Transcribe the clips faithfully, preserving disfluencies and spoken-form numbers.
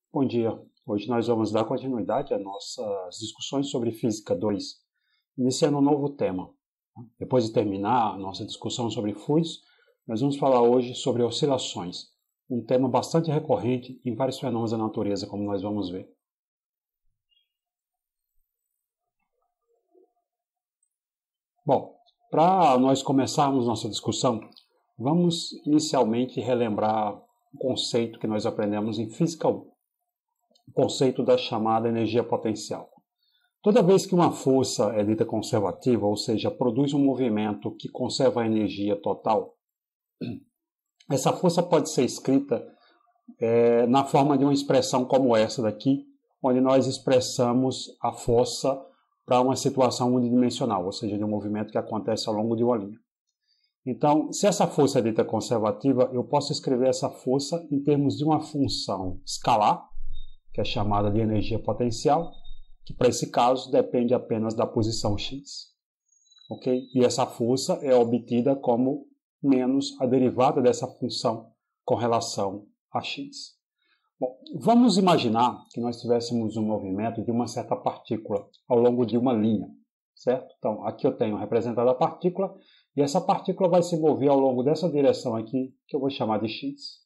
Bom dia, hoje nós vamos dar continuidade às nossas discussões sobre Física dois, iniciando um novo tema. Depois de terminar a nossa discussão sobre fluidos, nós vamos falar hoje sobre oscilações, um tema bastante recorrente em vários fenômenos da natureza, como nós vamos ver. Bom, para nós começarmos nossa discussão, vamos inicialmente relembrar um conceito que nós aprendemos em Física um. O conceito da chamada energia potencial. Toda vez que uma força é dita conservativa, ou seja, produz um movimento que conserva a energia total, essa força pode ser escrita é, na forma de uma expressão como essa daqui, onde nós expressamos a força para uma situação unidimensional, ou seja, de um movimento que acontece ao longo de uma linha. Então, se essa força é dita conservativa, eu posso escrever essa força em termos de uma função escalar, que é chamada de energia potencial, que para esse caso depende apenas da posição x. Okay? E essa força é obtida como menos a derivada dessa função com relação a x. Bom, vamos imaginar que nós tivéssemos um movimento de uma certa partícula ao longo de uma linha, certo? Então, aqui eu tenho representada a partícula, e essa partícula vai se mover ao longo dessa direção aqui, que eu vou chamar de x.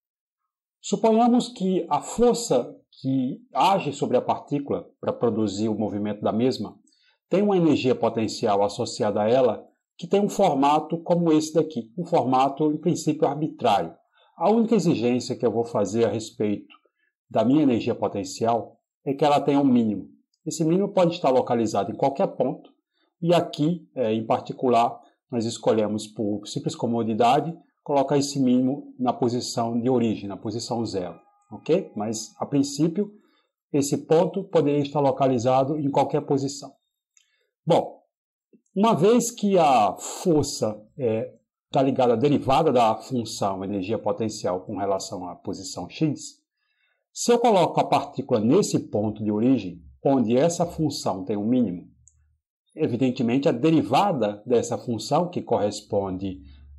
Suponhamos que a força que age sobre a partícula para produzir o movimento da mesma tem uma energia potencial associada a ela que tem um formato como esse daqui, um formato, em princípio, arbitrário. A única exigência que eu vou fazer a respeito da minha energia potencial é que ela tenha um mínimo. Esse mínimo pode estar localizado em qualquer ponto, e aqui, em particular, nós escolhemos, por simples comodidade, colocar esse mínimo na posição de origem, na posição zero. Ok? Mas, a princípio, esse ponto poderia estar localizado em qualquer posição. Bom, uma vez que a força está é, ligada à derivada da função energia potencial com relação à posição x, se eu coloco a partícula nesse ponto de origem, onde essa função tem um mínimo, evidentemente a derivada dessa função, que corresponde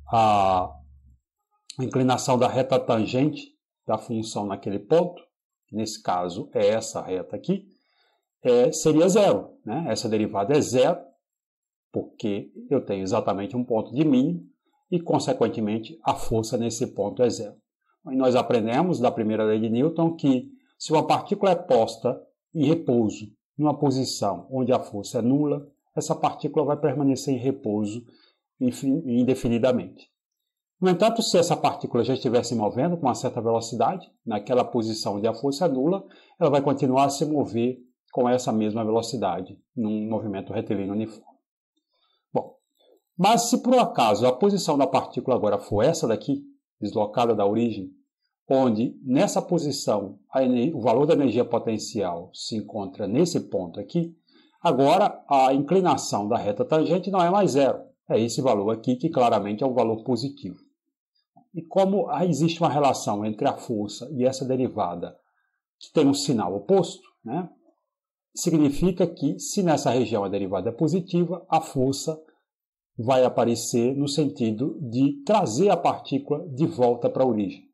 à inclinação da reta tangente da função naquele ponto, nesse caso é essa reta aqui, é, seria zero. Né? Essa derivada é zero, porque eu tenho exatamente um ponto de mínimo e, consequentemente, a força nesse ponto é zero. E nós aprendemos da primeira lei de Newton que se uma partícula é posta em repouso numa posição onde a força é nula, essa partícula vai permanecer em repouso indefinidamente. No entanto, se essa partícula já estiver se movendo com uma certa velocidade, naquela posição onde a força é nula, ela vai continuar a se mover com essa mesma velocidade, num movimento retilíneo uniforme. Bom, mas se por acaso a posição da partícula agora for essa daqui, deslocada da origem, onde nessa posição a o valor da energia potencial se encontra nesse ponto aqui, agora a inclinação da reta tangente não é mais zero, é esse valor aqui que claramente é um valor positivo. E como existe uma relação entre a força e essa derivada que tem um sinal oposto, né, significa que se nessa região a derivada é positiva, a força vai aparecer no sentido de trazer a partícula de volta para a origem.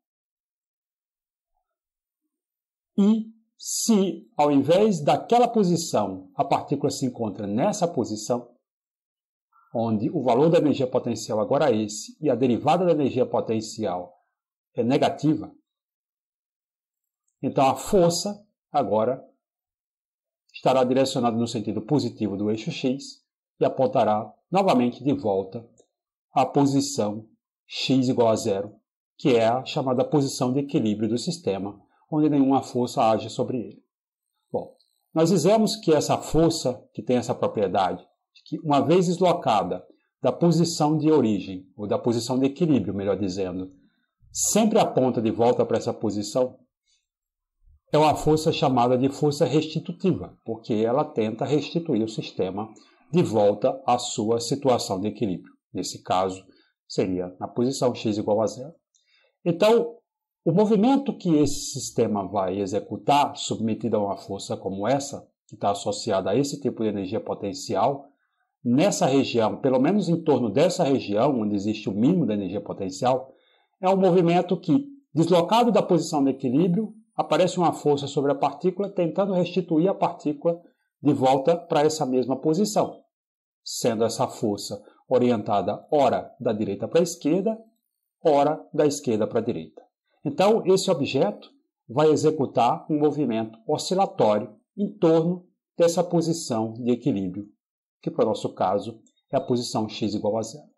E se, ao invés daquela posição, a partícula se encontra nessa posição, onde o valor da energia potencial agora é esse, e a derivada da energia potencial é negativa, então a força agora estará direcionada no sentido positivo do eixo x e apontará novamente de volta à posição x igual a zero, que é a chamada posição de equilíbrio do sistema, onde nenhuma força age sobre ele. Bom, nós dizemos que essa força, que tem essa propriedade, que uma vez deslocada da posição de origem, ou da posição de equilíbrio, melhor dizendo, sempre aponta de volta para essa posição, é uma força chamada de força restitutiva, porque ela tenta restituir o sistema de volta à sua situação de equilíbrio. Nesse caso, seria na posição x igual a zero. Então, o movimento que esse sistema vai executar, submetido a uma força como essa, que está associada a esse tipo de energia potencial, nessa região, pelo menos em torno dessa região, onde existe o mínimo da energia potencial, é um movimento que, deslocado da posição de equilíbrio, aparece uma força sobre a partícula tentando restituir a partícula de volta para essa mesma posição, sendo essa força orientada ora da direita para a esquerda, ora da esquerda para a direita. Então, esse objeto vai executar um movimento oscilatório em torno dessa posição de equilíbrio, que para o nosso caso é a posição x igual a zero.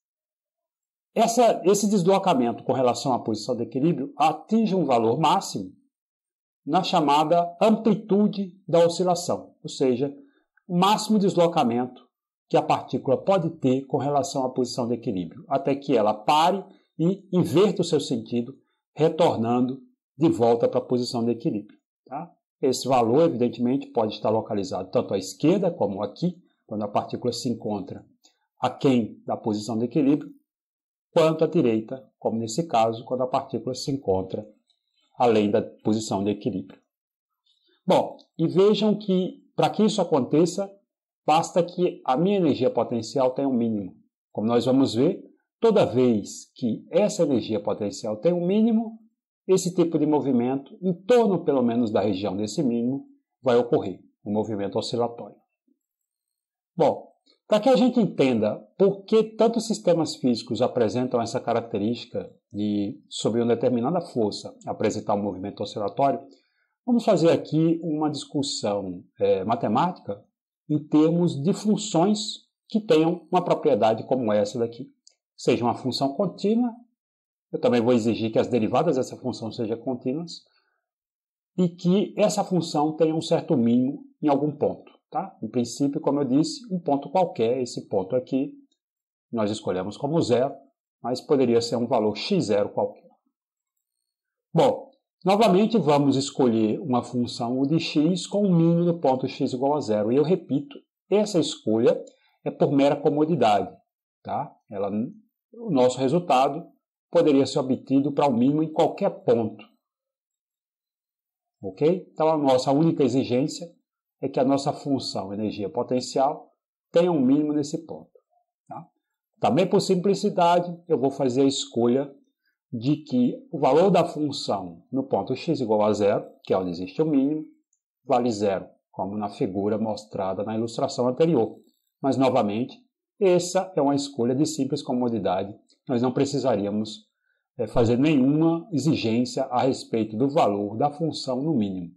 Essa, esse deslocamento com relação à posição de equilíbrio atinge um valor máximo na chamada amplitude da oscilação, ou seja, o máximo deslocamento que a partícula pode ter com relação à posição de equilíbrio, até que ela pare e inverta o seu sentido, retornando de volta para a posição de equilíbrio. Tá? Esse valor, evidentemente, pode estar localizado tanto à esquerda como aqui, quando a partícula se encontra aquém da posição de equilíbrio, quanto à direita, como nesse caso, quando a partícula se encontra além da posição de equilíbrio. Bom, e vejam que, para que isso aconteça, basta que a minha energia potencial tenha um mínimo. Como nós vamos ver, toda vez que essa energia potencial tem um mínimo, esse tipo de movimento, em torno pelo menos da região desse mínimo, vai ocorrer, um movimento oscilatório. Bom, para que a gente entenda por que tantos sistemas físicos apresentam essa característica de, sob uma determinada força, apresentar um movimento oscilatório, vamos fazer aqui uma discussão é, matemática em termos de funções que tenham uma propriedade como essa daqui. Seja uma função contínua, eu também vou exigir que as derivadas dessa função sejam contínuas, e que essa função tenha um certo mínimo em algum ponto. Tá? Em princípio, como eu disse, um ponto qualquer, esse ponto aqui, nós escolhemos como zero, mas poderia ser um valor x zero qualquer. Bom, novamente vamos escolher uma função de x com um mínimo no ponto x igual a zero. E eu repito, essa escolha é por mera comodidade. Tá? Ela, o nosso resultado poderia ser obtido para o mínimo em qualquer ponto. Ok? Então, a nossa única exigência é que a nossa função energia potencial tenha um mínimo nesse ponto. Tá? Também, por simplicidade, eu vou fazer a escolha de que o valor da função no ponto x igual a zero, que é onde existe o mínimo, vale zero, como na figura mostrada na ilustração anterior. Mas, novamente, essa é uma escolha de simples comodidade. Nós não precisaríamos é, fazer nenhuma exigência a respeito do valor da função no mínimo.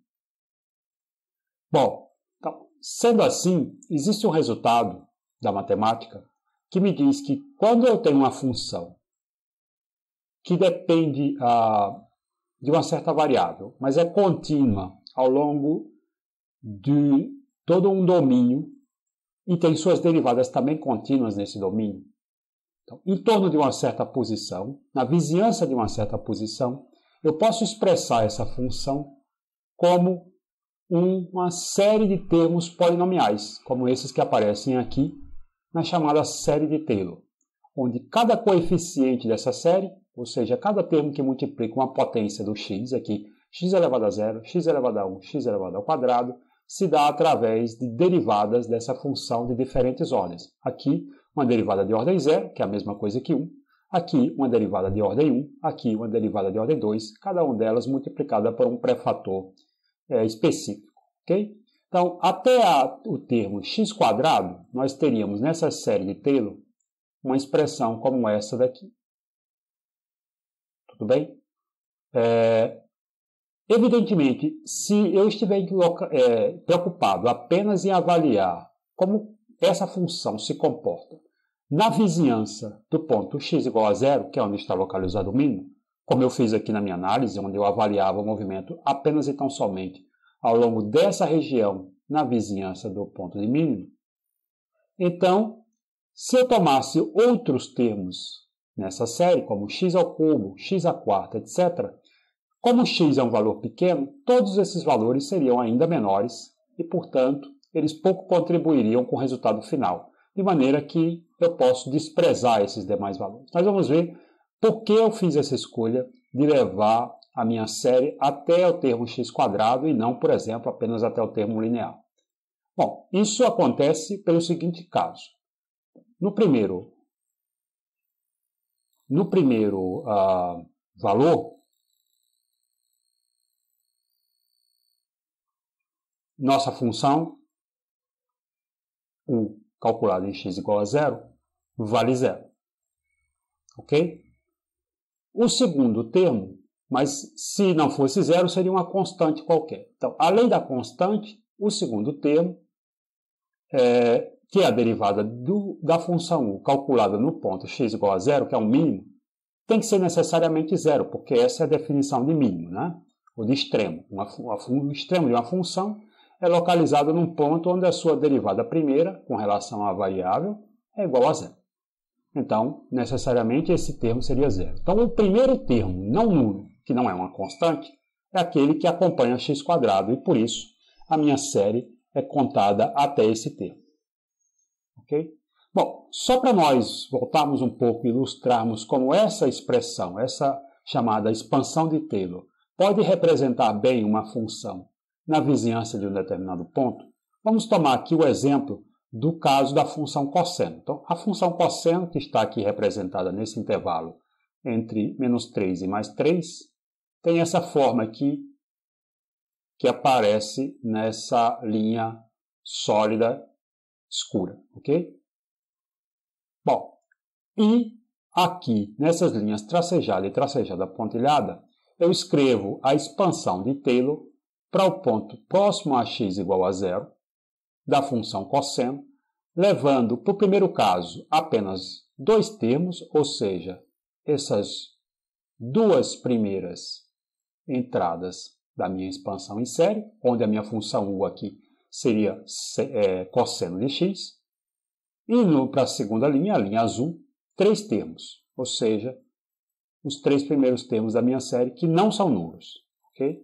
Bom, então, sendo assim, existe um resultado da matemática que me diz que quando eu tenho uma função que depende ah, de uma certa variável, mas é contínua ao longo de todo um domínio e tem suas derivadas também contínuas nesse domínio, então, em torno de uma certa posição, na vizinhança de uma certa posição, eu posso expressar essa função como uma série de termos polinomiais, como esses que aparecem aqui na chamada série de Taylor, onde cada coeficiente dessa série, ou seja, cada termo que multiplica uma potência do x, aqui x elevado a zero, x elevado a um, x elevado ao quadrado, se dá através de derivadas dessa função de diferentes ordens. Aqui, uma derivada de ordem zero, que é a mesma coisa que um, aqui uma derivada de ordem um, aqui uma derivada de ordem dois, cada uma delas multiplicada por um pré-fator é, específico. Okay? Então, até a, o termo x quadrado, nós teríamos nessa série de Taylor uma expressão como essa daqui. Tudo bem? É, evidentemente, se eu estiver é, preocupado apenas em avaliar como essa função se comporta na vizinhança do ponto x igual a zero, que é onde está localizado o mínimo, como eu fiz aqui na minha análise, onde eu avaliava o movimento apenas e tão somente ao longo dessa região na vizinhança do ponto de mínimo, então, se eu tomasse outros termos nessa série, como x ao cubo, x à quarta, etcétera, como x é um valor pequeno, todos esses valores seriam ainda menores e, portanto, eles pouco contribuiriam com o resultado final, de maneira que eu posso desprezar esses demais valores. Nós vamos ver por que eu fiz essa escolha de levar a minha série até o termo x quadrado e não, por exemplo, apenas até o termo linear. Bom, isso acontece pelo seguinte caso. No primeiro, no primeiro uh, valor, nossa função, u calculada em x igual a zero, vale zero. Ok? O segundo termo, mas se não fosse zero, seria uma constante qualquer. Então, além da constante, o segundo termo, é, que é a derivada do, da função u calculada no ponto x igual a zero, que é o mínimo, tem que ser necessariamente zero, porque essa é a definição de mínimo, né? Ou de extremo. Uma, o extremo de uma função é localizado num ponto onde a sua derivada primeira, com relação à variável, é igual a zero. Então, necessariamente, esse termo seria zero. Então, o primeiro termo não nulo, que não é uma constante, é aquele que acompanha x quadrado, e por isso a minha série é contada até esse termo. Ok? Bom, só para nós voltarmos um pouco e ilustrarmos como essa expressão, essa chamada expansão de Taylor, pode representar bem uma função na vizinhança de um determinado ponto, vamos tomar aqui o exemplo do caso da função cosseno. Então, a função cosseno, que está aqui representada nesse intervalo entre menos três e mais três, tem essa forma aqui que aparece nessa linha sólida escura, ok? Bom, e aqui nessas linhas tracejada e tracejada pontilhada, eu escrevo a expansão de Taylor para o ponto próximo a x igual a zero da função cosseno, levando para o primeiro caso apenas dois termos, ou seja, essas duas primeiras entradas da minha expansão em série, onde a minha função u aqui seria é, cosseno de x, e para a segunda linha, a linha azul, três termos, ou seja, os três primeiros termos da minha série que não são nulos. Ok?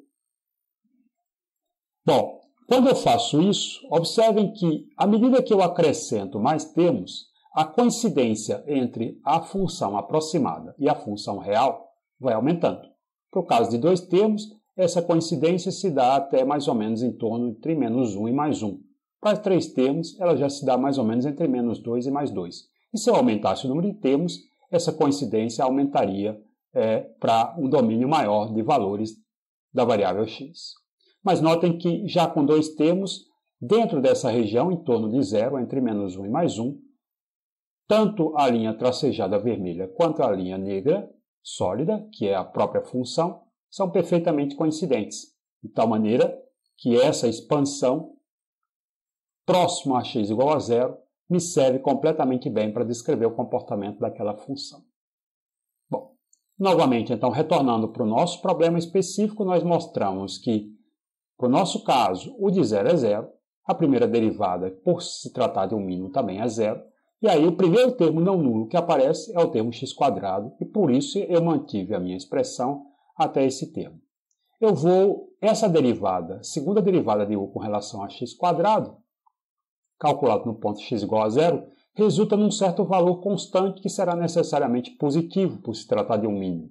Bom, quando eu faço isso, observem que, à medida que eu acrescento mais termos, a coincidência entre a função aproximada e a função real vai aumentando. Para o caso de dois termos, essa coincidência se dá até mais ou menos em torno entre menos um e mais um. Para três termos, ela já se dá mais ou menos entre menos dois e mais dois. E se eu aumentasse o número de termos, essa coincidência aumentaria é, para um domínio maior de valores da variável x. Mas notem que já com dois termos, dentro dessa região, em torno de zero, entre menos um e mais um, tanto a linha tracejada vermelha quanto a linha negra sólida, que é a própria função, são perfeitamente coincidentes, de tal maneira que essa expansão próximo a x igual a zero me serve completamente bem para descrever o comportamento daquela função. Bom, novamente, então, retornando para o nosso problema específico, nós mostramos que, para o nosso caso, o de zero é zero, a primeira derivada, por se tratar de um mínimo, também é zero, e aí o primeiro termo não nulo que aparece é o termo x quadrado, e por isso eu mantive a minha expressão até esse termo. Eu vou, essa derivada, segunda derivada de u com relação a x quadrado, calculado no ponto x igual a zero, resulta num certo valor constante que será necessariamente positivo por se tratar de um mínimo.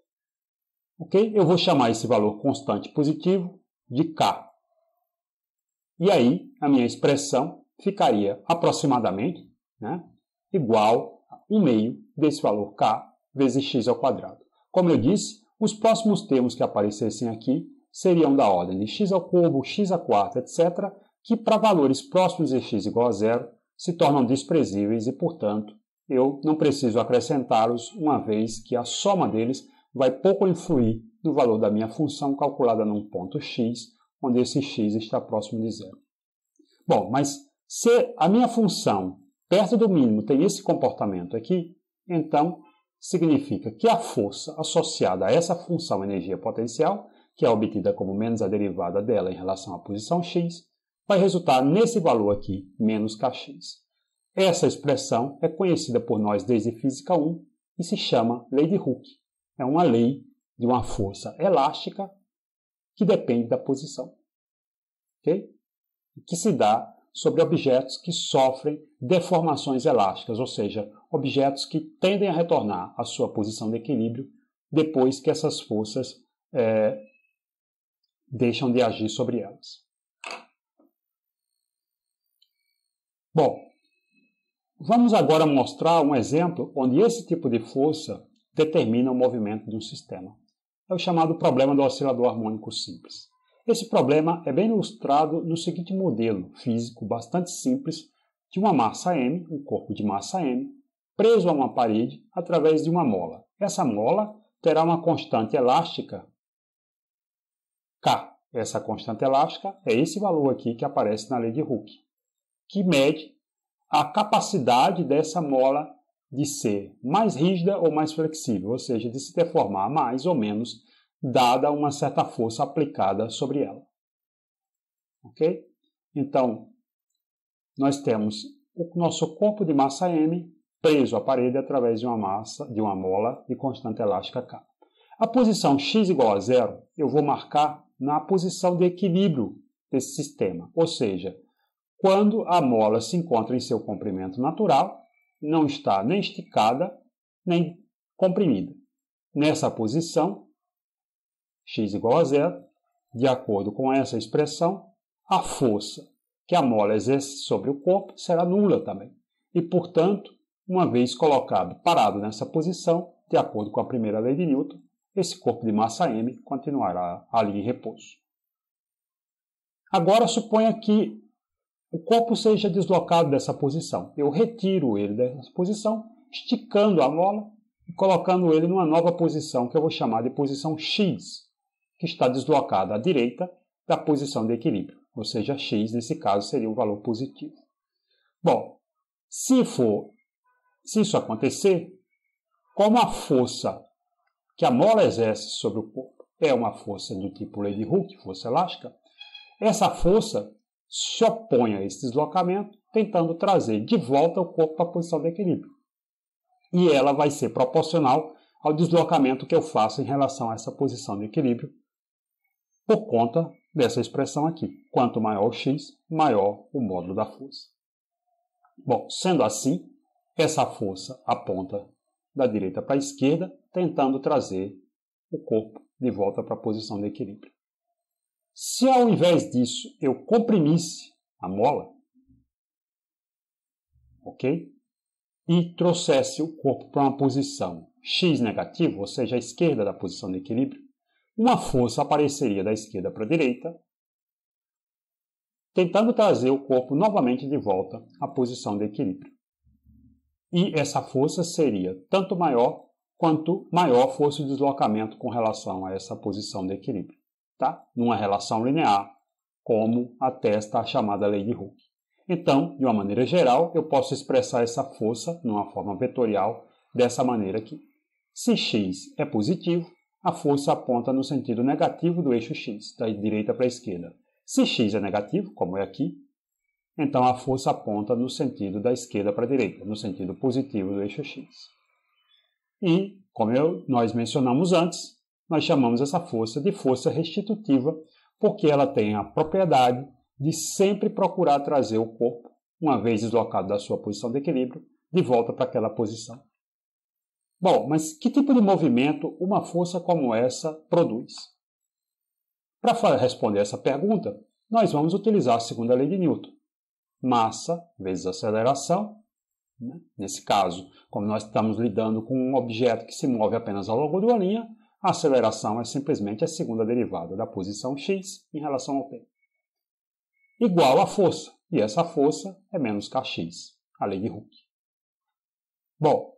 Ok? Eu vou chamar esse valor constante positivo de k. E aí, a minha expressão ficaria aproximadamente, né, igual a um meio desse valor k vezes x ao quadrado. Como eu disse, os próximos termos que aparecessem aqui seriam da ordem de x ao cubo, x à quarta, etcétera, que para valores próximos de x igual a zero se tornam desprezíveis e, portanto, eu não preciso acrescentá-los, uma vez que a soma deles vai pouco influir no valor da minha função calculada num ponto x, onde esse x está próximo de zero. Bom, mas se a minha função perto do mínimo tem esse comportamento aqui, então significa que a força associada a essa função energia potencial, que é obtida como menos a derivada dela em relação à posição x, vai resultar nesse valor aqui, menos kx. Essa expressão é conhecida por nós desde Física um e se chama Lei de Hooke. É uma lei de uma força elástica que depende da posição. Okay? Que se dá sobre objetos que sofrem deformações elásticas, ou seja, objetos que tendem a retornar à sua posição de equilíbrio depois que essas forças é, deixam de agir sobre elas. Bom, vamos agora mostrar um exemplo onde esse tipo de força determina o movimento de um sistema. É o chamado problema do oscilador harmônico simples. Esse problema é bem ilustrado no seguinte modelo físico bastante simples de uma massa M, um corpo de massa M, preso a uma parede através de uma mola. Essa mola terá uma constante elástica K. Essa constante elástica é esse valor aqui que aparece na lei de Hooke, que mede a capacidade dessa mola de ser mais rígida ou mais flexível, ou seja, de se deformar mais ou menos, dada uma certa força aplicada sobre ela. Ok? Então, nós temos o nosso corpo de massa M preso à parede através de uma massa, de uma mola de constante elástica K. A posição x igual a zero, eu vou marcar na posição de equilíbrio desse sistema, ou seja, quando a mola se encontra em seu comprimento natural, não está nem esticada, nem comprimida. Nessa posição, x igual a zero, de acordo com essa expressão, a força que a mola exerce sobre o corpo será nula também. E, portanto, uma vez colocado, parado nessa posição, de acordo com a primeira lei de Newton, esse corpo de massa M continuará ali em repouso. Agora, suponha que o corpo seja deslocado dessa posição. Eu retiro ele dessa posição, esticando a mola e colocando ele numa nova posição, que eu vou chamar de posição X, que está deslocada à direita da posição de equilíbrio. Ou seja, X, nesse caso, seria um valor positivo. Bom, se for, se isso acontecer, como a força que a mola exerce sobre o corpo é uma força do tipo lei de Hooke, força elástica, essa força se opõe a esse deslocamento, tentando trazer de volta o corpo para a posição de equilíbrio. E ela vai ser proporcional ao deslocamento que eu faço em relação a essa posição de equilíbrio, por conta dessa expressão aqui. Quanto maior o x, maior o módulo da força. Bom, sendo assim, essa força aponta da direita para a esquerda, tentando trazer o corpo de volta para a posição de equilíbrio. Se ao invés disso eu comprimisse a mola, ok? E trouxesse o corpo para uma posição x negativo, ou seja, à esquerda da posição de equilíbrio, uma força apareceria da esquerda para a direita, tentando trazer o corpo novamente de volta à posição de equilíbrio. E essa força seria tanto maior quanto maior fosse o deslocamento com relação a essa posição de equilíbrio, tá? Numa relação linear, como atesta a chamada lei de Hooke. Então, de uma maneira geral, eu posso expressar essa força numa forma vetorial dessa maneira aqui. Se x é positivo, a força aponta no sentido negativo do eixo x, da direita para a esquerda. Se x é negativo, como é aqui, então a força aponta no sentido da esquerda para a direita, no sentido positivo do eixo x. E, como eu, nós mencionamos antes, nós chamamos essa força de força restitutiva, porque ela tem a propriedade de sempre procurar trazer o corpo, uma vez deslocado da sua posição de equilíbrio, de volta para aquela posição. Bom, mas que tipo de movimento uma força como essa produz? Para responder essa pergunta, nós vamos utilizar a segunda lei de Newton. Massa vezes aceleração. Né? Nesse caso, como nós estamos lidando com um objeto que se move apenas ao longo de uma linha, a aceleração é simplesmente a segunda derivada da posição x em relação ao tempo. Igual à força, e essa força é menos kx, a lei de Hooke. Bom,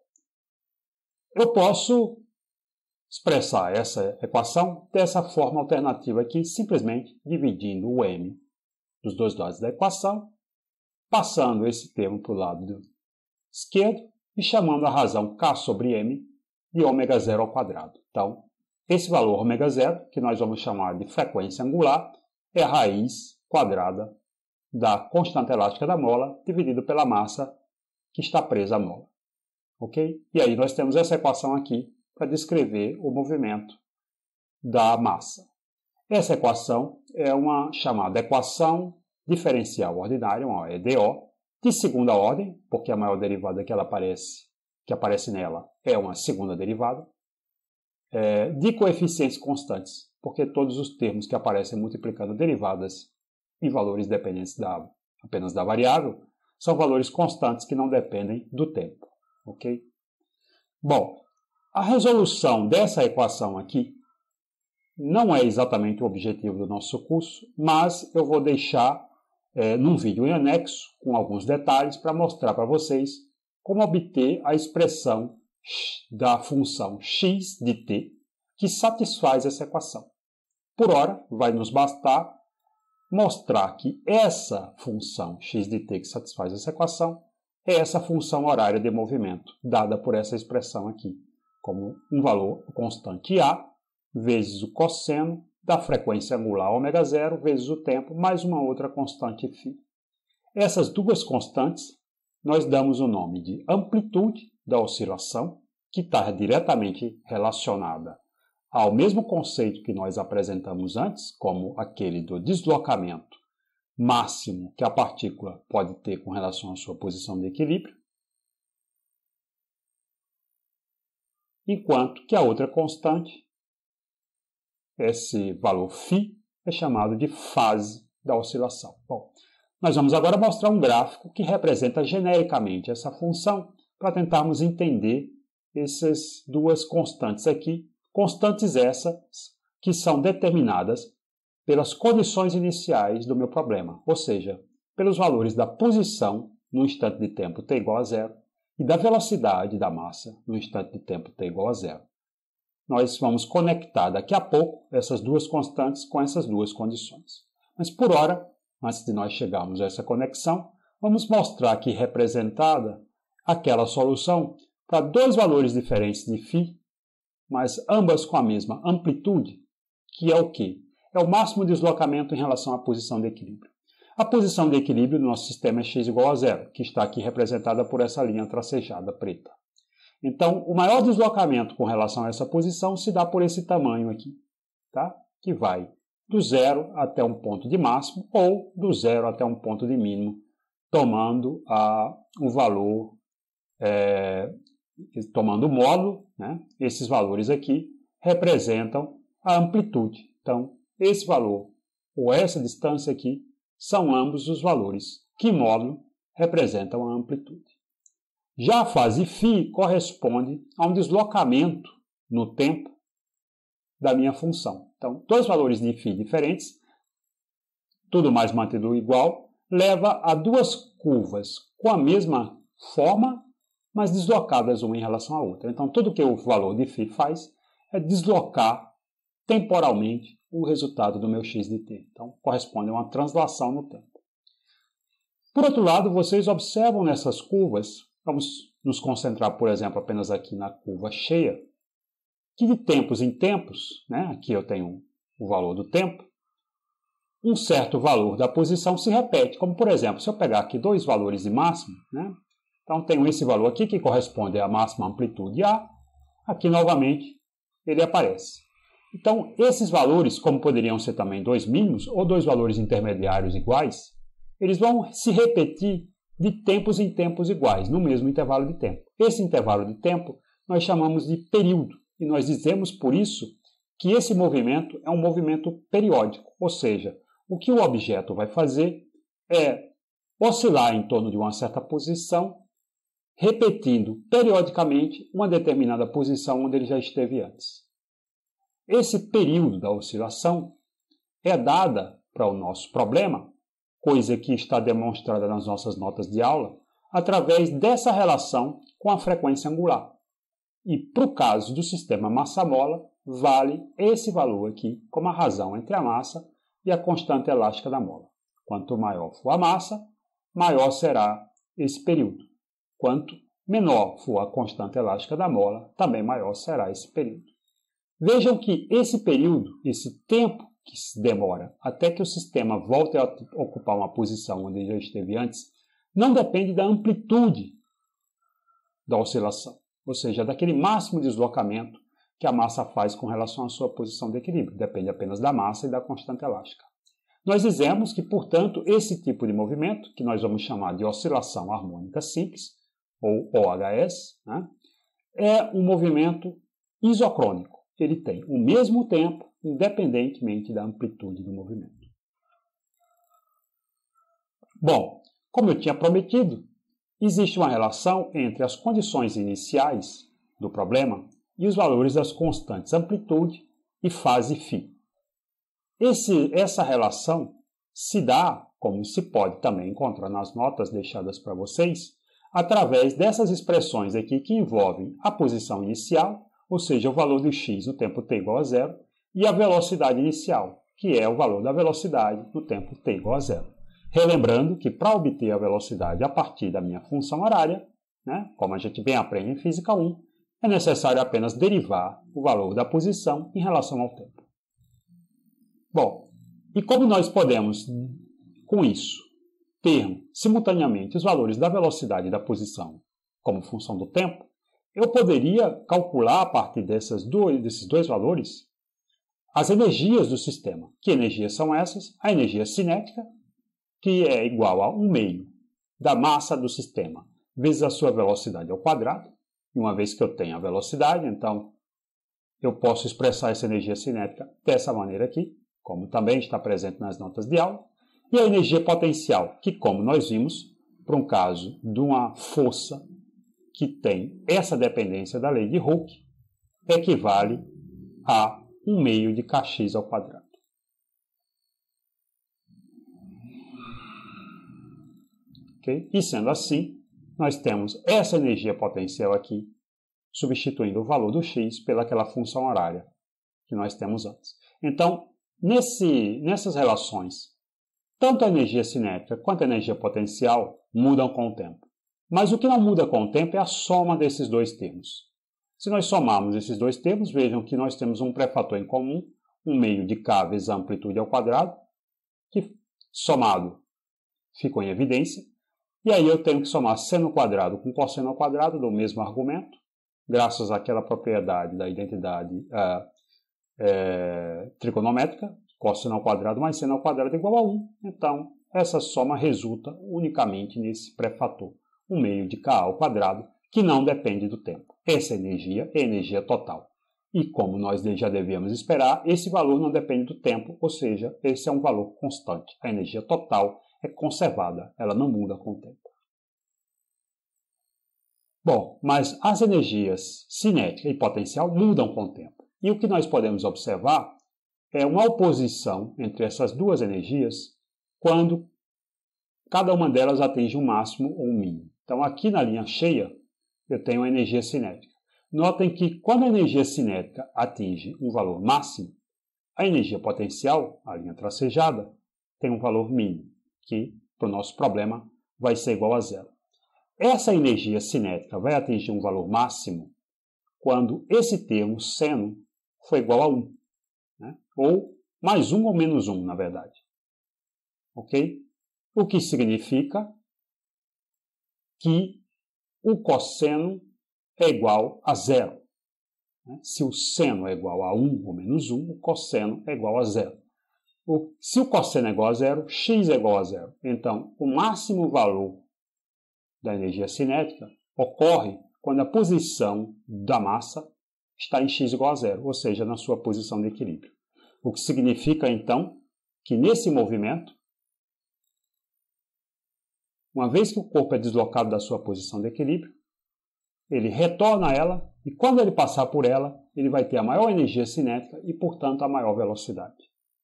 eu posso expressar essa equação dessa forma alternativa aqui, simplesmente dividindo o m dos dois lados da equação, passando esse termo para o lado esquerdo e chamando a razão k sobre m de ômega zero ao quadrado. Então, esse valor ômega zero, que nós vamos chamar de frequência angular, é a raiz quadrada da constante elástica da mola dividido pela massa que está presa à mola. Ok? E aí nós temos essa equação aqui para descrever o movimento da massa. Essa equação é uma chamada equação diferencial ordinária, uma E D O, de segunda ordem, porque a maior derivada que ela aparece, que aparece nela é uma segunda derivada, é, de coeficientes constantes, porque todos os termos que aparecem multiplicando derivadas em valores dependentes da, apenas da variável são valores constantes que não dependem do tempo. Ok? Bom, a resolução dessa equação aqui não é exatamente o objetivo do nosso curso, mas eu vou deixar é, num vídeo em anexo, com alguns detalhes, para mostrar para vocês como obter a expressão da função x de t que satisfaz essa equação. Por ora, vai nos bastar mostrar que essa função x de t que satisfaz essa equação é essa função horária de movimento, dada por essa expressão aqui, como um valor constante A, vezes o cosseno da frequência angular ômega zero, vezes o tempo, mais uma outra constante φ. Essas duas constantes, nós damos o nome de amplitude da oscilação, que está diretamente relacionada ao mesmo conceito que nós apresentamos antes, como aquele do deslocamento máximo que a partícula pode ter com relação à sua posição de equilíbrio, enquanto que a outra constante, esse valor φ, é chamado de fase da oscilação. Bom, nós vamos agora mostrar um gráfico que representa genericamente essa função para tentarmos entender essas duas constantes aqui, constantes essas que são determinadas pelas condições iniciais do meu problema, ou seja, pelos valores da posição no instante de tempo t igual a zero e da velocidade da massa no instante de tempo t igual a zero. Nós vamos conectar daqui a pouco essas duas constantes com essas duas condições. Mas por hora, antes de nós chegarmos a essa conexão, vamos mostrar aqui representada aquela solução para dois valores diferentes de φ, mas ambas com a mesma amplitude, que é o quê? É o máximo deslocamento em relação à posição de equilíbrio. A posição de equilíbrio do nosso sistema é x igual a zero, que está aqui representada por essa linha tracejada preta. Então, o maior deslocamento com relação a essa posição se dá por esse tamanho aqui, tá? Que vai do zero até um ponto de máximo ou do zero até um ponto de mínimo, tomando a, o valor, é, tomando o módulo, né? Esses valores aqui representam a amplitude. Então, esse valor ou essa distância aqui são ambos os valores que módulo representam a amplitude. Já a fase φ corresponde a um deslocamento no tempo da minha função. Então, dois valores de φ diferentes, tudo mais mantido igual, leva a duas curvas com a mesma forma, mas deslocadas uma em relação à outra. Então, tudo que o valor de φ faz é deslocar temporalmente o resultado do meu x de t. Então, corresponde a uma translação no tempo. Por outro lado, vocês observam nessas curvas, vamos nos concentrar, por exemplo, apenas aqui na curva cheia, que de tempos em tempos, né, aqui eu tenho o valor do tempo, um certo valor da posição se repete. Como, por exemplo, se eu pegar aqui dois valores de máximo, né, então tenho esse valor aqui que corresponde à máxima amplitude A, aqui novamente ele aparece. Então, esses valores, como poderiam ser também dois mínimos ou dois valores intermediários iguais, eles vão se repetir de tempos em tempos iguais, no mesmo intervalo de tempo. Esse intervalo de tempo nós chamamos de período, e nós dizemos por isso que esse movimento é um movimento periódico, ou seja, o que o objeto vai fazer é oscilar em torno de uma certa posição, repetindo periodicamente uma determinada posição onde ele já esteve antes. Esse período da oscilação é dada para o nosso problema, coisa que está demonstrada nas nossas notas de aula, através dessa relação com a frequência angular. E para o caso do sistema massa-mola, vale esse valor aqui como a razão entre a massa e a constante elástica da mola. Quanto maior for a massa, maior será esse período. Quanto menor for a constante elástica da mola, também maior será esse período. Vejam que esse período, esse tempo que se demora até que o sistema volte a ocupar uma posição onde ele já esteve antes, não depende da amplitude da oscilação, ou seja, daquele máximo deslocamento que a massa faz com relação à sua posição de equilíbrio. Depende apenas da massa e da constante elástica. Nós dizemos que, portanto, esse tipo de movimento, que nós vamos chamar de oscilação harmônica simples, ou O H S, né, é um movimento isocrônico. Ele tem o mesmo tempo, independentemente da amplitude do movimento. Bom, como eu tinha prometido, existe uma relação entre as condições iniciais do problema e os valores das constantes amplitude e fase φ. Esse, essa relação se dá, como se pode também encontrar nas notas deixadas para vocês, através dessas expressões aqui que envolvem a posição inicial, ou seja, o valor do x no tempo t igual a zero, e a velocidade inicial, que é o valor da velocidade no tempo t igual a zero. Relembrando que para obter a velocidade a partir da minha função horária, né, como a gente bem aprende em Física um, é necessário apenas derivar o valor da posição em relação ao tempo. Bom, e como nós podemos, com isso, ter simultaneamente os valores da velocidade e da posição como função do tempo, eu poderia calcular a partir dessas dois, desses dois valores as energias do sistema. Que energias são essas? A energia cinética, que é igual a um meio da massa do sistema vezes a sua velocidade ao quadrado. E uma vez que eu tenho a velocidade, então eu posso expressar essa energia cinética dessa maneira aqui, como também está presente nas notas de aula. E a energia potencial, que, como nós vimos, para um caso de uma força que tem essa dependência da lei de Hooke, equivale a um meio de kx ao quadrado. Okay? E sendo assim, nós temos essa energia potencial aqui, substituindo o valor do x pelaquela função horária que nós temos antes. Então, nesse, nessas relações, tanto a energia cinética quanto a energia potencial mudam com o tempo. Mas o que não muda com o tempo é a soma desses dois termos. Se nós somarmos esses dois termos, vejam que nós temos um pré-fator em comum, um meio de k vezes a amplitude ao quadrado, que somado ficou em evidência. E aí eu tenho que somar seno quadrado com cosseno ao quadrado do mesmo argumento, graças àquela propriedade da identidade uh, é, trigonométrica, cosseno ao quadrado mais seno ao quadrado é igual a um. Então, essa soma resulta unicamente nesse pré-fator, um meio de k ao quadrado, que não depende do tempo. Essa energia é energia total. E como nós já devíamos esperar, esse valor não depende do tempo, ou seja, esse é um valor constante. A energia total é conservada, ela não muda com o tempo. Bom, mas as energias cinética e potencial mudam com o tempo. E o que nós podemos observar é uma oposição entre essas duas energias quando cada uma delas atinge um máximo ou um mínimo. Então, aqui na linha cheia, eu tenho a energia cinética. Notem que quando a energia cinética atinge um valor máximo, a energia potencial, a linha tracejada, tem um valor mínimo, que, para o nosso problema, vai ser igual a zero. Essa energia cinética vai atingir um valor máximo quando esse termo seno for igual a um, né? Ou mais um ou menos um, na verdade. Ok? O que significa que o cosseno é igual a zero. Se o seno é igual a um ou menos um, o cosseno é igual a zero. O, se o cosseno é igual a zero, x é igual a zero. Então, o máximo valor da energia cinética ocorre quando a posição da massa está em x igual a zero, ou seja, na sua posição de equilíbrio. O que significa, então, que nesse movimento, uma vez que o corpo é deslocado da sua posição de equilíbrio, ele retorna a ela e quando ele passar por ela, ele vai ter a maior energia cinética e, portanto, a maior velocidade.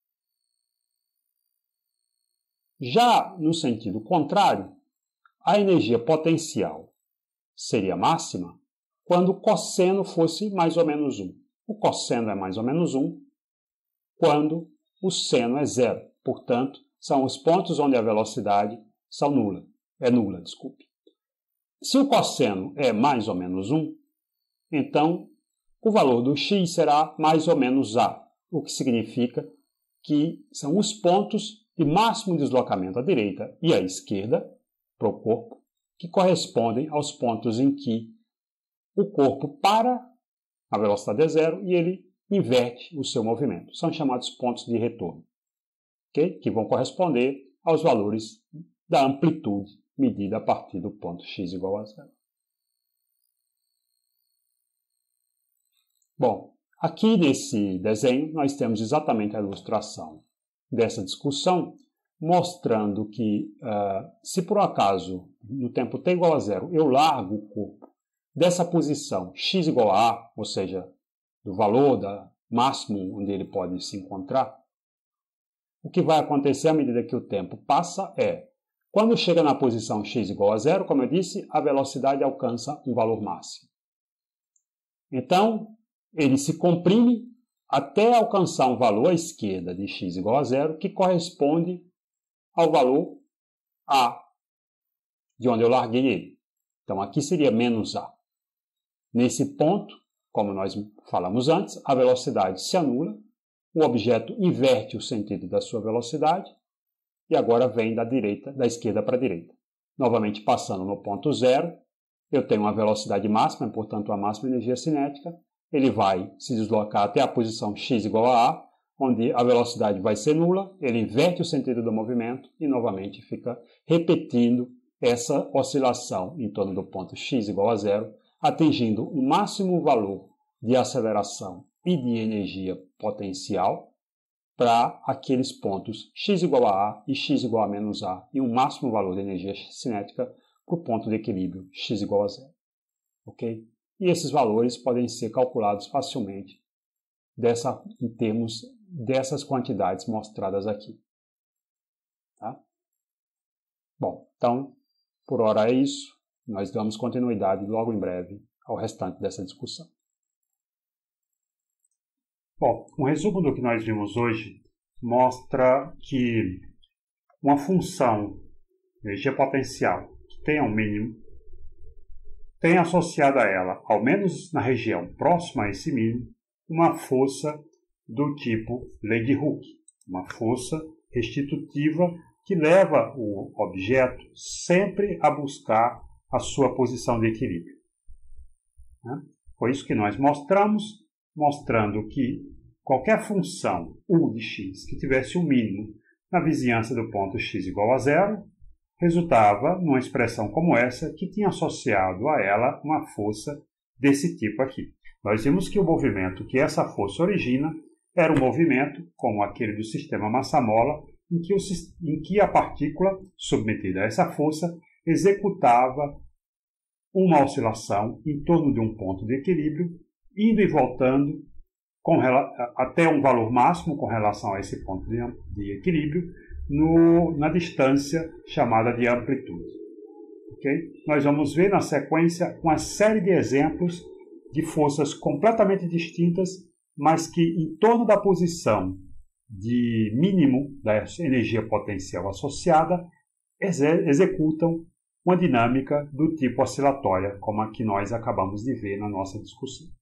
Já no sentido contrário, a energia potencial seria máxima quando o cosseno fosse mais ou menos um. O cosseno é mais ou menos um quando o seno é zero. Portanto, são os pontos onde a velocidade são nula. É nula, desculpe. Se o cosseno é mais ou menos um, então o valor do x será mais ou menos a, o que significa que são os pontos de máximo deslocamento à direita e à esquerda para o corpo, que correspondem aos pontos em que o corpo para, a velocidade é zero, e ele inverte o seu movimento. São chamados pontos de retorno, okay? Que vão corresponder aos valores da amplitude medida a partir do ponto x igual a zero. Bom, aqui nesse desenho nós temos exatamente a ilustração dessa discussão, mostrando que uh, se por acaso no tempo t igual a zero eu largo o corpo dessa posição x igual a a, ou seja, do valor da, máximo onde ele pode se encontrar, o que vai acontecer à medida que o tempo passa é, quando chega na posição x igual a zero, como eu disse, a velocidade alcança um valor máximo. Então, ele se comprime até alcançar um valor à esquerda de x igual a zero, que corresponde ao valor A, de onde eu larguei ele. Então, aqui seria menos A. Nesse ponto, como nós falamos antes, a velocidade se anula, o objeto inverte o sentido da sua velocidade e agora vem da direita, da esquerda para a direita. Novamente, passando no ponto zero, eu tenho uma velocidade máxima, portanto, a máxima energia cinética. Ele vai se deslocar até a posição x igual a A, onde a velocidade vai ser nula, ele inverte o sentido do movimento e novamente fica repetindo essa oscilação em torno do ponto x igual a zero, atingindo o máximo valor de aceleração e de energia potencial para aqueles pontos x igual a A e x igual a menos A e um máximo valor de energia cinética para o ponto de equilíbrio x igual a zero. Ok? E esses valores podem ser calculados facilmente dessa, em termos dessas quantidades mostradas aqui. Tá? Bom, então, por hora é isso. Nós damos continuidade logo em breve ao restante dessa discussão. Bom, um resumo do que nós vimos hoje mostra que uma função de energia potencial que tenha um mínimo tem associada a ela, ao menos na região próxima a esse mínimo, uma força do tipo lei de Hooke, uma força restitutiva que leva o objeto sempre a buscar a sua posição de equilíbrio. Foi isso que nós mostramos, mostrando que qualquer função u de x que tivesse um mínimo na vizinhança do ponto x igual a zero, resultava numa expressão como essa, que tinha associado a ela uma força desse tipo aqui. Nós vimos que o movimento que essa força origina era um movimento, como aquele do sistema massa-mola, em que, o, em que a partícula submetida a essa força executava uma oscilação em torno de um ponto de equilíbrio, indo e voltando com, até um valor máximo com relação a esse ponto de, de equilíbrio, no, na distância chamada de amplitude. Okay? Nós vamos ver na sequência uma série de exemplos de forças completamente distintas, mas que em torno da posição de mínimo da energia potencial associada executam uma dinâmica do tipo oscilatória, como a que nós acabamos de ver na nossa discussão.